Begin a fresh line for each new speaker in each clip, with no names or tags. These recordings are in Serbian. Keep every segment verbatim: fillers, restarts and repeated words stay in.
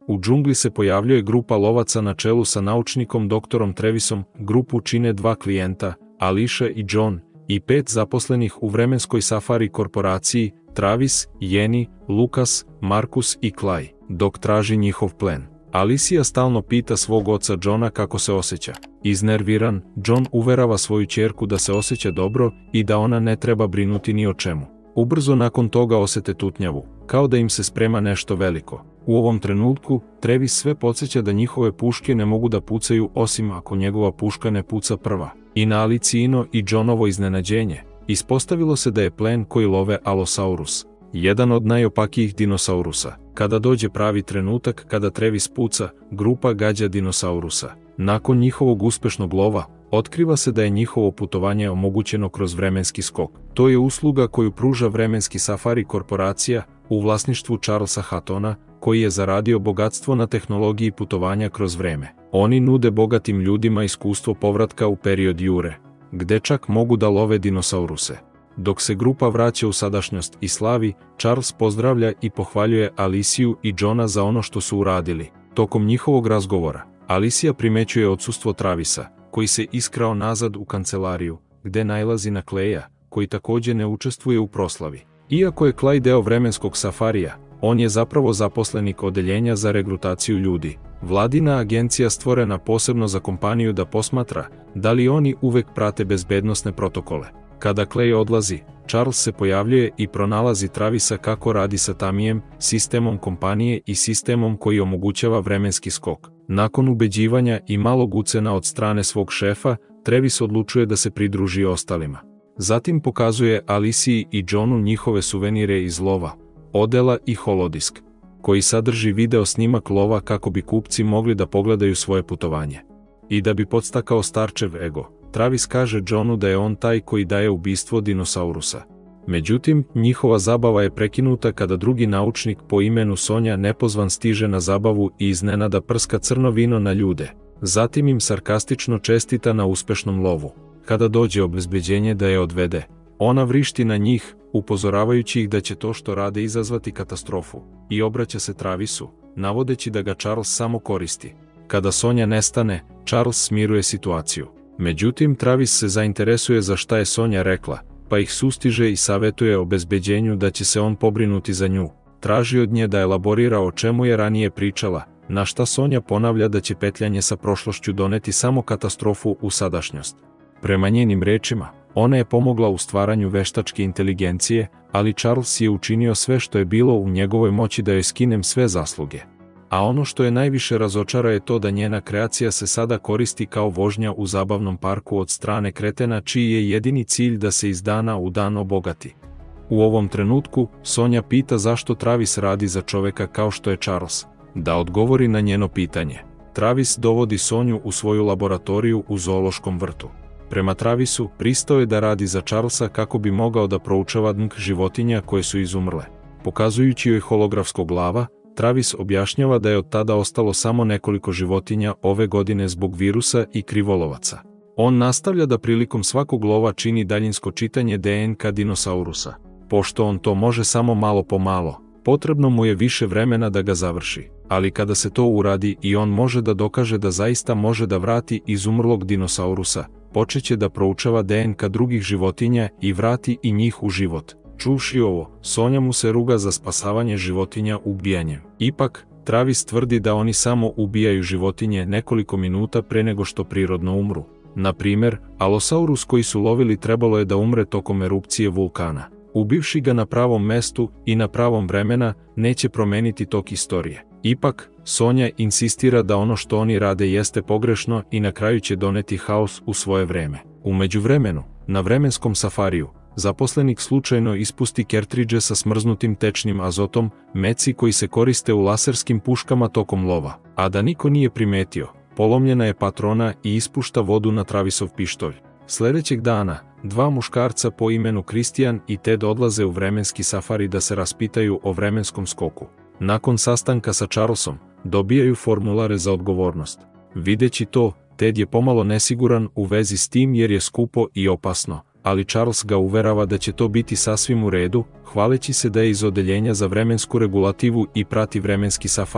U džungli se pojavljuje grupa lovaca na čelu sa naučnikom doktorom Trevisom, grupu čine dva klijenta, Alicia i John, i pet zaposlenih u vremenskoj safari korporaciji, Travis, Jenny, Lucas, Marcus i Clay, dok traži njihov plen. Alicia stalno pita svog oca Johna kako se osjeća. Iznerviran, John uverava svoju ćerku da se osjeća dobro i da ona ne treba brinuti ni o čemu. Ubrzo nakon toga osete tutnjavu, kao da im se sprema nešto veliko. U ovom trenutku, Travis sve podsjeća da njihove puške ne mogu da pucaju osim ako njegova puška ne puca prva. I na Alicino i Johnovo iznenađenje, ispostavilo se da je plen koji love Allosaurus, jedan od najopakijih dinosaurusa. Kada dođe pravi trenutak kada Travis puca, grupa gađa dinosaurusa. Nakon njihovog uspešnog lova, otkriva se da je njihovo putovanje omogućeno kroz vremenski skok. To je usluga koju pruža vremenski safari korporacija u vlasništvu Charlesa Hattona, koji je zaradio bogatstvo na tehnologiji putovanja kroz vreme. Oni nude bogatim ljudima iskustvo povratka u period Jure, gde čak mogu da love dinosauruse. Dok se grupa vraća u sadašnjost i slavi, Charles pozdravlja i pohvaljuje Aliciju i Johna za ono što su uradili. Tokom njihovog razgovora, Alicia primećuje odsustvo Travisa, koji se iskrao nazad u kancelariju, gde nailazi na Claya, koji takođe ne učestvuje u proslavi. Iako je Clay deo vremenskog safarija, on je zapravo zaposlenik odeljenja za regrutaciju ljudi. Vladina agencija stvorena posebno za kompaniju da posmatra da li oni uvek prate bezbednosne protokole. Kada Clay odlazi, Charles se pojavljuje i pronalazi Travisa kako radi sa Tamijem, sistemom kompanije i sistemom koji omogućava vremenski skok. Nakon ubeđivanja i malog ucena od strane svog šefa, Travis odlučuje da se pridruži ostalima. Zatim pokazuje Aliciji i Johnu njihove suvenire iz lova, odela i holodisk, koji sadrži video snimak lova kako bi kupci mogli da pogledaju svoje putovanje. I da bi podstakao starčev ego, Travis kaže Johnu da je on taj koji daje ubistvo dinosaurusa. Međutim, njihova zabava je prekinuta kada drugi naučnik po imenu Sonja nepozvan stiže na zabavu i iznenada prska crno vino na ljude. Zatim im sarkastično čestita na uspešnom lovu. Kada dođe obezbeđenje da je odvede, ona vrišti na njih, upozoravajući ih da će to što rade izazvati katastrofu, i obraća se Travisu, navodeći da ga Charles samo koristi. Kada Sonja nestane, Charles smiruje situaciju. Međutim, Travis se zainteresuje za šta je Sonja rekla, pa ih sustiže i savetuje obezbeđenju da će se on pobrinuti za nju. Traži od nje da elaborira o čemu je ranije pričala, na šta Sonja ponavlja da će petljanje sa prošlošću doneti samo katastrofu u sadašnjost. Prema njenim rečima, ona je pomogla u stvaranju veštačke inteligencije, ali Charles je učinio sve što je bilo u njegovoj moći da joj skinem sve zasluge. A ono što je najviše razočara je to da njena kreacija se sada koristi kao vožnja u zabavnom parku od strane kretena čiji je jedini cilj da se iz dana u dan obogati. U ovom trenutku, Sonja pita zašto Travis radi za čoveka kao što je Charles. Da odgovori na njeno pitanje, Travis dovodi Sonju u svoju laboratoriju u zoološkom vrtu. Prema Travisu, pristao je da radi za Charlesa kako bi mogao da proučava D N K životinja koje su izumrle. Pokazujući joj holografsko glava, Travis objašnjava da je od tada ostalo samo nekoliko životinja ove godine zbog virusa i krivolovaca. On nastavlja da prilikom svakog lova čini daljinsko čitanje D N K dinosaurusa. Pošto on to može samo malo po malo, potrebno mu je više vremena da ga završi. Ali kada se to uradi i on može da dokaže da zaista može da vrati izumrlog dinosaurusa, počeće da proučava D N K drugih životinja i vrati i njih u život. Čuvši ovo, Sonja mu se ruga za spasavanje životinja ubijanjem. Ipak, Travis tvrdi da oni samo ubijaju životinje nekoliko minuta pre nego što prirodno umru. Na primer, Allosaurus koji su lovili trebalo je da umre tokom erupcije vulkana. Ubivši ga na pravom mestu i na pravom vremena, neće promeniti tok istorije. Ipak, Sonja insistira da ono što oni rade jeste pogrešno i na kraju će doneti haos u svoje vreme. U međuvremenu, na vremenskom safariju, zaposlenik slučajno ispusti kertridže sa smrznutim tečnim azotom, meci koji se koriste u laserskim puškama tokom lova. A da niko nije primetio, polomljena je patrona i ispušta vodu na Travisov pištolj. Sledećeg dana, dva muškarca po imenu Christian i Ted odlaze u vremenski safari da se raspitaju o vremenskom skoku. Nakon sastanka sa Charlesom, dobijaju formulare za odgovornost. Videći to, Ted je pomalo nesiguran u vezi s tim jer je skupo i opasno, ali Charles ga uverava da će to biti sasvim u redu, hvaleći se da je iz odeljenja za vremensku regulativu i prati vremenski safari.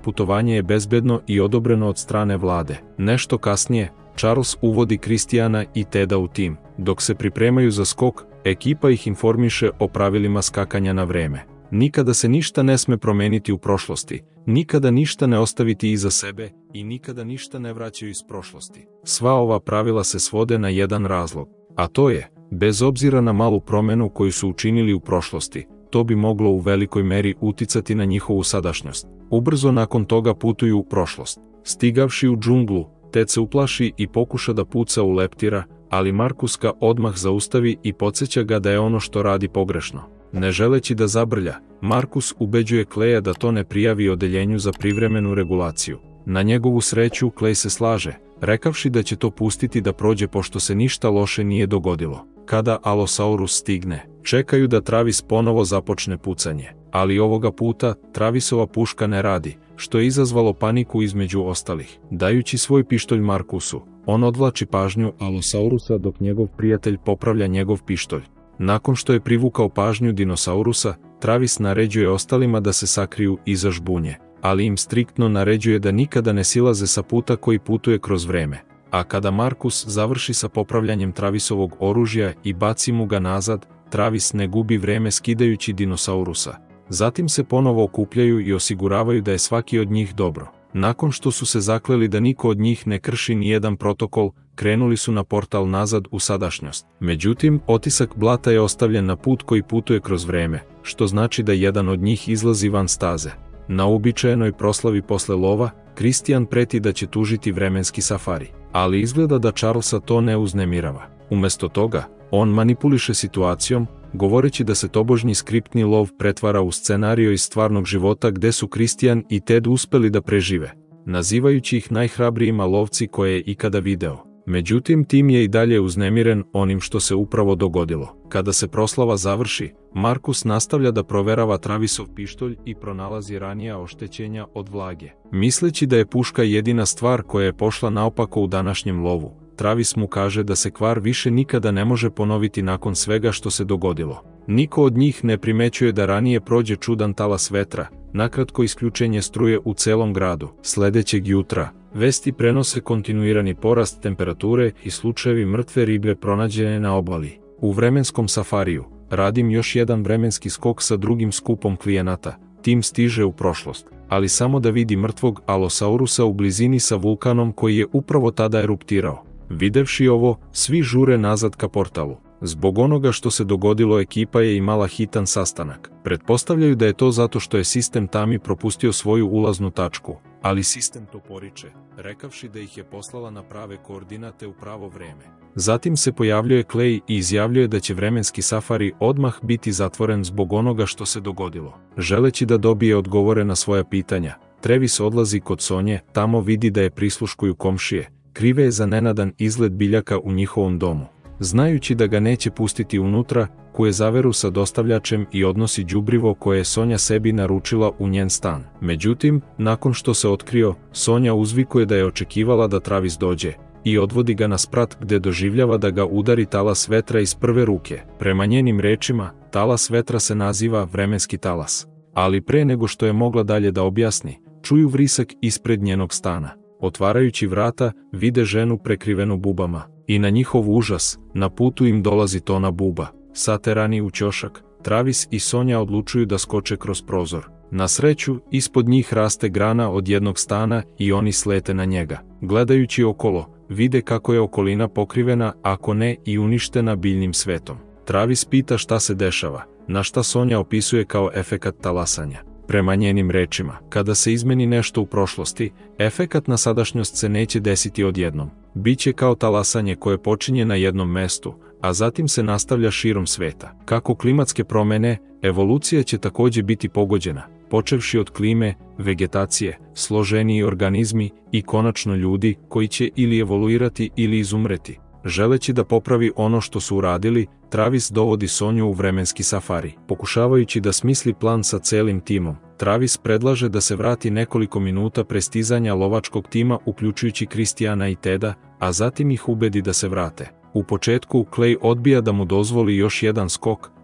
putovanje je bezbedno i odobreno od strane vlade. Nešto kasnije, Charles uvodi Kristijana i Teda u tim. Dok se pripremaju za skok, ekipa ih informiše o pravilima skakanja na vreme. Nikada se ništa ne sme promeniti u prošlosti, nikada ništa ne ostaviti iza sebe i nikada ništa ne vraćaju iz prošlosti. Sva ova pravila se svode na jedan razlog, a to je, bez obzira na malu promenu koju su učinili u prošlosti, to bi moglo u velikoj meri uticati na njihovu sadašnjost. Ubrzo nakon toga putuju u prošlost. Stigavši u džunglu, Ted se uplaši i pokuša da puca u leptira, ali Markus ga odmah zaustavi i podsjeća ga da je ono što radi pogrešno. Ne želeći da zabrlja, Markus ubeđuje Kleja da to ne prijavi odeljenju za privremenu regulaciju. Na njegovu sreću Klej se slaže, rekavši da će to pustiti da prođe pošto se ništa loše nije dogodilo. Kada Allosaurus stigne, čekaju da Travis ponovo započne pucanje, ali ovoga puta Travisova puška ne radi, što je izazvalo paniku između ostalih. Dajući svoj pištolj Markusu, on odvlači pažnju Allosaurusa dok njegov prijatelj popravlja njegov pištolj. Nakon što je privukao pažnju dinosaurusa, Travis naređuje ostalima da se sakriju iza žbunje, ali im striktno naređuje da nikada ne silaze sa puta koji putuje kroz vreme. A kada Markus završi sa popravljanjem Travisovog oružja i baci mu ga nazad, Travis ne gubi vreme skidajući dinosaurusa. Zatim se ponovo okupljaju i osiguravaju da je svaki od njih dobro. Nakon što su se zakleli da niko od njih ne krši nijedan protokol, krenuli su na portal nazad u sadašnjost. Međutim, otisak blata je ostavljen na put koji putuje kroz vreme, što znači da jedan od njih izlazi van staze. Na uobičajenoj proslavi posle lova, Kristijan preti da će tužiti vremenski safari, ali izgleda da Charlesa to ne uznemirava. Umesto toga, on manipuliše situacijom, govoreći da se tobožnji skriptni lov pretvara u scenario iz stvarnog života gde su Kristijan i Ted uspeli da prežive, nazivajući ih najhrabrijima lovci koje je ikada video. Međutim, tim je i dalje uznemiren onim što se upravo dogodilo. Kada se proslava završi, Markus nastavlja da proverava Travisov pištolj i pronalazi ranija oštećenja od vlage. Misleći da je puška jedina stvar koja je pošla naopako u današnjem lovu, Travis mu kaže da se kvar više nikada ne može ponoviti nakon svega što se dogodilo. Niko od njih ne primećuje da ranije prođe čudan talas vetra, nakratko isključenje struje u celom gradu. Sledećeg jutra, vesti prenose kontinuirani porast temperature i slučajevi mrtve ribe pronađene na obali. U vremenskom safariju, radim još jedan vremenski skok sa drugim skupom klijenata. Tim stiže u prošlost, ali samo da vidi mrtvog Allosaurusa u blizini sa vulkanom koji je upravo tada eruptirao. Videvši ovo, svi žure nazad ka portalu. Zbog onoga što se dogodilo, ekipa je imala hitan sastanak. Pretpostavljaju da je to zato što je sistem Tami propustio svoju ulaznu tačku, ali sistem to poriče, rekavši da ih je poslala na prave koordinate u pravo vreme. Zatim se pojavljuje Klej i izjavljuje da će vremenski safari odmah biti zatvoren zbog onoga što se dogodilo. Želeći da dobije odgovore na svoja pitanja, Travis odlazi kod Sonje, tamo vidi da je prisluškuju komšije, krive je za nenadan izgled biljaka u njihovom domu. Znajući da ga neće pustiti unutra, koje zaveru sa dostavljačem i odnosi đubrivo koje je Sonja sebi naručila u njen stan. Međutim, nakon što se otkrio, Sonja uzvikuje da je očekivala da Travis dođe i odvodi ga na sprat gde doživljava da ga udari talas vetra iz prve ruke. Prema njenim rečima, talas vetra se naziva vremenski talas. Ali pre nego što je mogla dalje da objasni, čuju vrisak ispred njenog stana. Otvarajući vrata, vide ženu prekrivenu bubama. I na njihov užas, na putu im dolazi tona buba. Saterani u ćošak, Travis i Sonja odlučuju da skoče kroz prozor. Na sreću, ispod njih raste grana od jednog stana i oni slete na njega. Gledajući okolo, vide kako je okolina pokrivena, ako ne i uništena biljnim svetom. Travis pita šta se dešava, na šta Sonja opisuje kao efekat talasanja. Prema njenim rečima, kada se izmeni nešto u prošlosti, efekat na sadašnjost se neće desiti odjednom. Biće kao talasanje koje počinje na jednom mestu, a zatim se nastavlja širom sveta. Kako klimatske promene, evolucija će takođe biti pogođena, počevši od klime, vegetacije, složeniji organizmi i konačno ljudi koji će ili evoluirati ili izumreti. Želeći da popravi ono što su uradili, Travis dovodi Sonju u vremenski safari. Pokušavajući da smisli plan sa celim timom, Travis predlaže da se vrati nekoliko minuta pre stizanja lovačkog tima uključujući Kristijana i Teda, a zatim ih ubedi da se vrate. U početku, Klej odbija da mu dozvoli još jedan skok,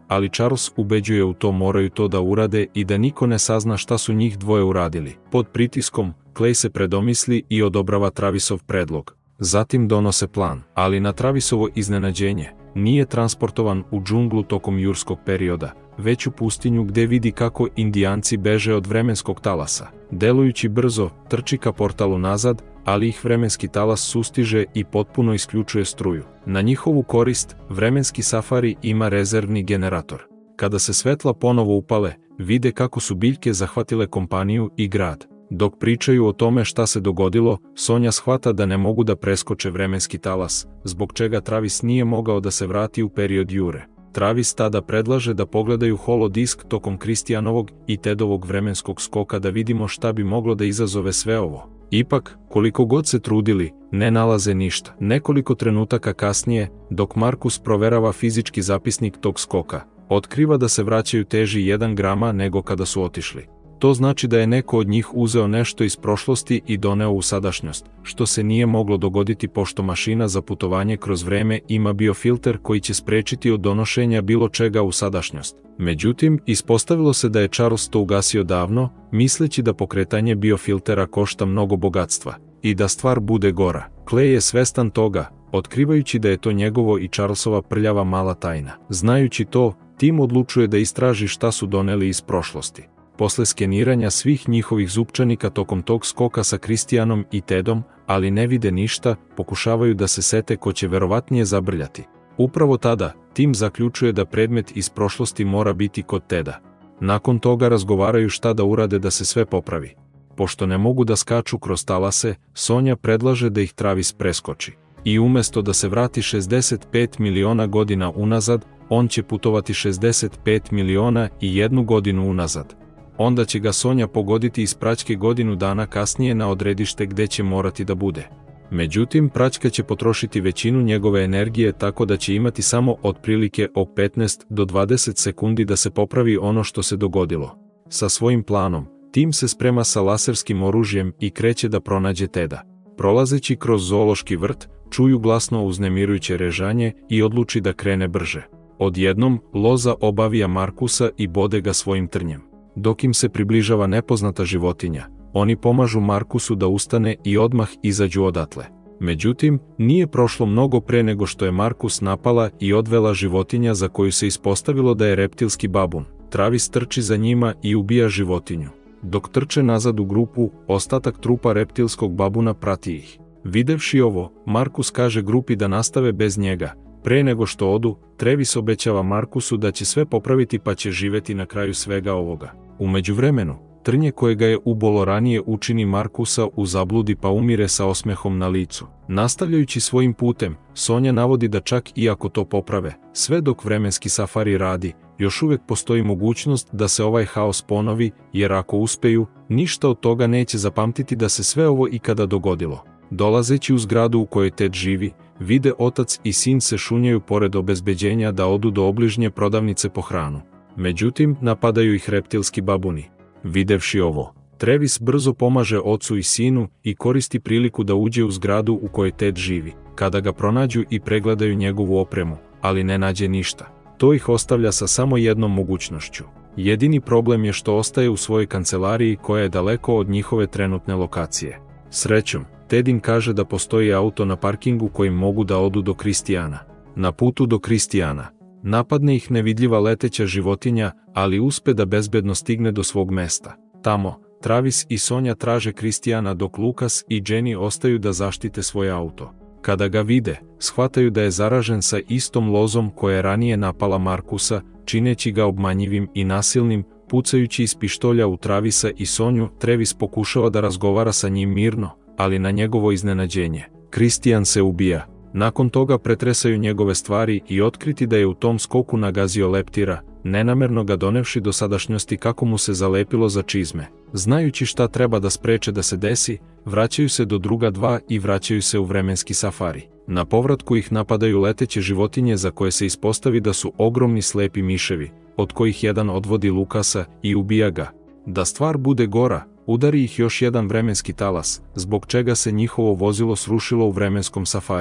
ali Charles ubeđuje u to moraju to da urade i da niko ne sazna šta su njih dvoje uradili. Pod pritiskom, Clay se predomisli i odobrava Travisov predlog. Zatim donose plan, ali na Travisovo iznenađenje, nije transportovan u džunglu tokom jurskog perioda, već u pustinju gde vidi kako Indijanci beže od vremenskog talasa. Delujući brzo, trči ka portalu nazad, ali ih vremenski talas sustiže i potpuno isključuje struju. Na njihovu korist, vremenski safari ima rezervni generator. Kada se svetla ponovo upale, vide kako su biljke zahvatile kompaniju i grad. Dok pričaju o tome šta se dogodilo, Sonja shvata da ne mogu da preskoče vremenski talas, zbog čega Travis nije mogao da se vrati u period jure. Travis tada predlaže da pogledaju holodisk tokom Kristijanovog i Tedovog vremenskog skoka da vidimo šta bi moglo da izazove sve ovo. Ipak, koliko god se trudili, ne nalaze ništa. Nekoliko trenutaka kasnije, dok Markus proverava fizički zapisnik tog skoka, otkriva da se vraćaju teži jedan grama nego kada su otišli. To znači da je neko od njih uzeo nešto iz prošlosti i doneo u sadašnjost, što se nije moglo dogoditi pošto mašina za putovanje kroz vreme ima biofilter koji će sprečiti od donošenja bilo čega u sadašnjost. Međutim, ispostavilo se da je Charles to ugasio davno, misleći da pokretanje biofiltera košta mnogo bogatstva i da stvar bude gora. Clay je svestan toga, otkrivajući da je to njegovo i Charlesova prljava mala tajna. Znajući to, tim odlučuje da istraži šta su doneli iz prošlosti. Posle skeniranja svih njihovih zupčanika tokom tog skoka sa Kristijanom i Tedom, ali ne vide ništa, pokušavaju da se sete ko će verovatnije zabrljati. Upravo tada, tim zaključuje da predmet iz prošlosti mora biti kod Teda. Nakon toga razgovaraju šta da urade da se sve popravi. Pošto ne mogu da skaču kroz talase, Sonja predlaže da ih Travis preskoči. I umesto da se vrati šezdeset pet miliona godina unazad, on će putovati šezdeset pet miliona i jednu godinu unazad. Onda će ga Sonja pogoditi iz praćke godinu dana kasnije na odredište gde će morati da bude. Međutim, praćka će potrošiti većinu njegove energije tako da će imati samo otprilike o petnaest do dvadeset sekundi da se popravi ono što se dogodilo. Sa svojim planom, tim se sprema sa laserskim oružjem i kreće da pronađe Teda. Prolazeći kroz zoološki vrt, čuju glasno uznemirujuće režanje i odluči da krene brže. Odjednom, loza obavija Markusa i bode ga svojim trnjem. Dok im se približava nepoznata životinja, oni pomažu Markusu da ustane i odmah izađu odatle. Međutim, nije prošlo mnogo pre nego što je Markus napala i odvela životinja za koju se ispostavilo da je reptilski babun. Travis trči za njima i ubija životinju. Dok trče nazad u grupu, ostatak trupa reptilskog babuna prati ih. Videvši ovo, Markus kaže grupi da nastave bez njega. Pre nego što odu, Travis obećava Markusu da će sve popraviti pa će živeti na kraju svega ovoga. U međuvremenu, trnje koje ga je ubolo ranije učini Markusa u zabludi pa umire sa osmehom na licu. Nastavljajući svojim putem, Sonja navodi da čak i ako to poprave, sve dok vremenski safari radi, još uvijek postoji mogućnost da se ovaj haos ponovi, jer ako uspeju, ništa od toga neće zapamtiti da se sve ovo ikada dogodilo. Dolazeći u zgradu u kojoj Ted živi, vide otac i sin se šunjaju pored obezbeđenja da odu do obližnje prodavnice po hranu. Međutim, napadaju ih reptilski babuni. Videvši ovo, Travis brzo pomaže ocu i sinu i koristi priliku da uđe u zgradu u kojoj Ted živi. Kada ga pronađu i pregledaju njegovu opremu, ali ne nađe ništa. To ih ostavlja sa samo jednom mogućnošću. Jedini problem je što ostaje u svojoj kancelariji koja je daleko od njihove trenutne lokacije. Srećom, Ted im kaže da postoji auto na parkingu kojim mogu da odu do Kristijana. Na putu do Kristijana, napadne ih nevidljiva leteća životinja, ali uspe da bezbedno stigne do svog mesta. Tamo, Travis i Sonja traže Kristijana dok Lukas i Jenny ostaju da zaštite svoj auto. Kada ga vide, shvataju da je zaražen sa istom lozom koja je ranije napala Markusa, čineći ga obmanjivim i nasilnim, pucajući iz pištolja u Travisa i Sonju. Travis pokušava da razgovara sa njim mirno, ali na njegovo iznenađenje, Kristijan se ubija. Nakon toga pretresaju njegove stvari i otkriti da je u tom skoku nagazio leptira, nenamerno ga donevši do sadašnjosti kako mu se zalepilo za čizme. Znajući šta treba da spreče da se desi, vraćaju se do druga dva i vraćaju se u vremenski safari. Na povratku ih napadaju leteće životinje za koje se ispostavi da su ogromni slepi miševi, od kojih jedan odvodi Lukasa i ubija ga. Da stvar bude gora, udari ih još jedan vremenski talas, zbog čega se njihovo vozilo srušilo u vremenskom safariju.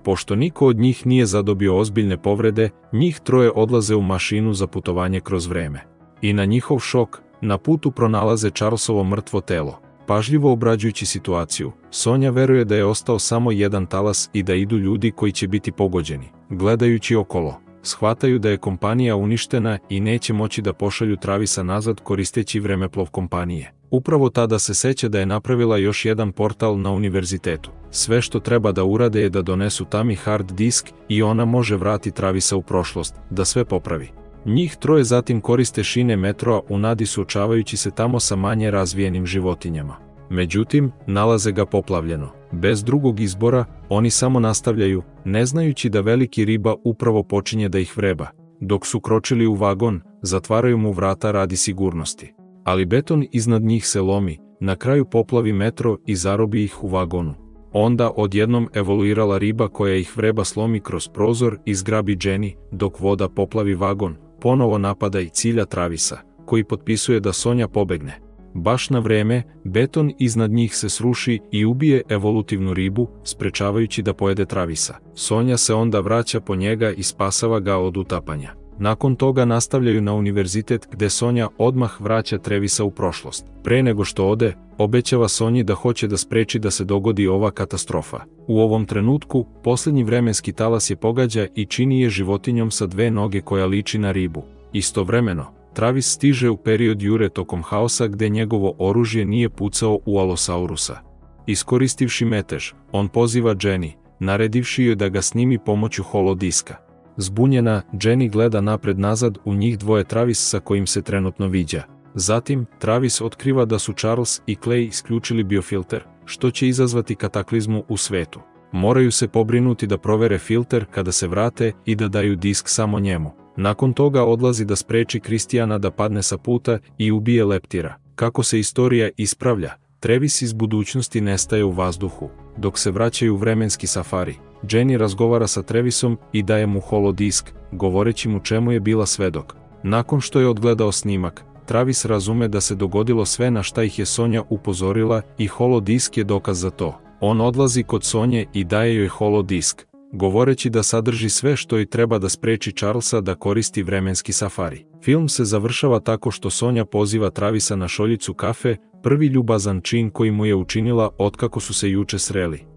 Pošto niko od njih nije zadobio ozbiljne povrede, njih troje odlaze u mašinu za putovanje kroz vreme. I na njihov šok, na putu pronalaze Charlesovo mrtvo telo. Pažljivo obrađujući situaciju, Sonja veruje da je ostao samo jedan talas i da idu ljudi koji će biti pogođeni. Gledajući okolo, shvataju da je kompanija uništena i neće moći da pošalju Travisa nazad koristeći vremeplov kompanije. Upravo tada se seća da je napravila još jedan portal na univerzitetu. Sve što treba da urade je da donesu tami hard disk i ona može vrati Travisa u prošlost, da sve popravi. Njih troje zatim koriste šine metroa u nadi suočavajući se tamo sa manje razvijenim životinjama. Međutim, nalaze ga poplavljeno. Bez drugog izbora, oni samo nastavljaju, ne znajući da veliki riba upravo počinje da ih vreba. Dok su kročili u vagon, zatvaraju mu vrata radi sigurnosti. Ali beton iznad njih se lomi, na kraju poplavi metro i zarobi ih u vagonu. Onda odjednom evoluirala riba koja ih vreba slomi kroz prozor i zgrabi Jenny, dok voda poplavi vagon, ponovo napada i cilja Travisa, koji potpisuje da Sonja pobegne. Baš na vreme, beton iznad njih se sruši i ubije evolutivnu ribu, sprečavajući da pojede Travisa. Sonja se onda vraća po njega i spasava ga od utapanja. Nakon toga nastavljaju na univerzitet gde Sonja odmah vraća Travisa u prošlost. Pre nego što ode, obećava Sonji da hoće da spreči da se dogodi ova katastrofa. U ovom trenutku, posljednji vremenski talas je pogađa i čini je životinjom sa dve noge koja liči na ribu. Istovremeno, Travis stiže u period Jure tokom haosa gde njegovo oružje nije pucao u Alosaurusa. Iskoristivši metež, on poziva Jenny, naredivši joj da ga snimi pomoću holodiska. Zbunjena, Jenny gleda napred-nazad u njih dvoje Travis sa kojim se trenutno viđa. Zatim, Travis otkriva da su Charles i Clay isključili biofilter, što će izazvati kataklizmu u svetu. Moraju se pobrinuti da provere filter kada se vrate i da daju disk samo njemu. Nakon toga odlazi da spreči Kristijana da padne sa puta i ubije Leptira. Kako se istorija ispravlja, Travis iz budućnosti nestaje u vazduhu. Dok se vraćaju u vremenski safari, Jenny razgovara sa Travisom i daje mu holodisk, govoreći mu čemu je bila svedok. Nakon što je odgledao snimak, Travis razume da se dogodilo sve na šta ih je Sonja upozorila i holodisk je dokaz za to. On odlazi kod Sonje i daje joj holodisk, govoreći da sadrži sve što joj treba da spreči Charlesa da koristi vremenski safari. Film se završava tako što Sonja poziva Travisa na šoljicu kafe, prvi ljubazan čin koji mu je učinila otkako su se juče sreli.